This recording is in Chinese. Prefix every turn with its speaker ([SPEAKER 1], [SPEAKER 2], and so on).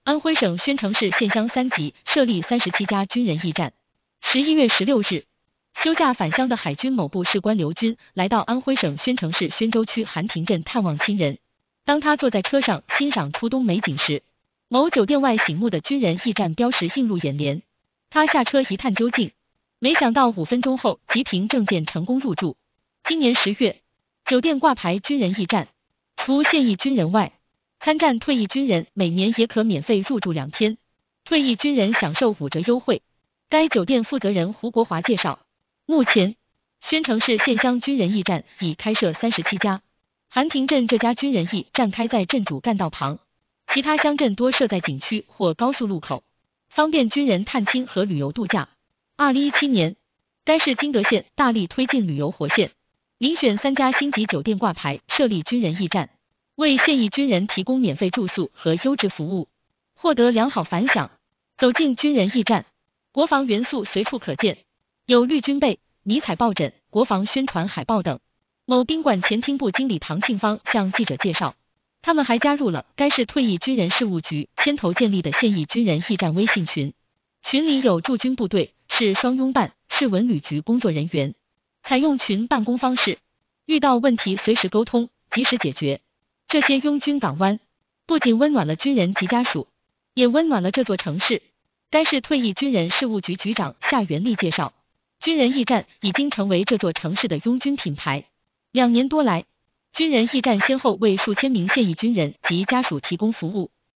[SPEAKER 1] 安徽省宣城市县乡3级设立37家军人驿站。11月16日，休假返乡的海军某部士官刘军来到安徽省宣城市宣州区韩亭镇探望亲人。当他坐在车上欣赏初冬美景时，某酒店外醒目的军人驿站标识映入眼帘。他下车一探究竟，没想到5分钟后即凭证件成功入住。今年10月，酒店挂牌军人驿站，除现役军人外，参战退役军人每年也可免费入住2天，退役军人享受5折优惠。该酒店负责人胡国华介绍，目前宣城市县乡军人驿站已开设37家，韩亭镇这家军人驿站开在镇主干道旁，其他乡镇多设在景区或高速路口，方便军人探亲和旅游度假。2017年，该市金德县大力推进旅游活线，遴选3家星级酒店挂牌设立军人驿站，为现役军人提供免费住宿和优质服务，获得良好反响。走进军人驿站，国防元素随处可见，有绿军被、迷彩抱枕、国防宣传海报等。某宾馆前厅部经理唐庆芳向记者介绍，他们还加入了该市退役军人事务局牵头建立的现役军人驿站微信群，群里有驻军部队、市双拥办、市文旅局工作人员，采用群办公方式，遇到问题随时沟通，及时解决。这些拥军港湾不仅温暖了军人及家属，也温暖了这座城市。该市退役军人事务局局长夏元利介绍，军人驿站已经成为这座城市的拥军品牌。2年多来，军人驿站先后为数千名现役军人及家属提供服务，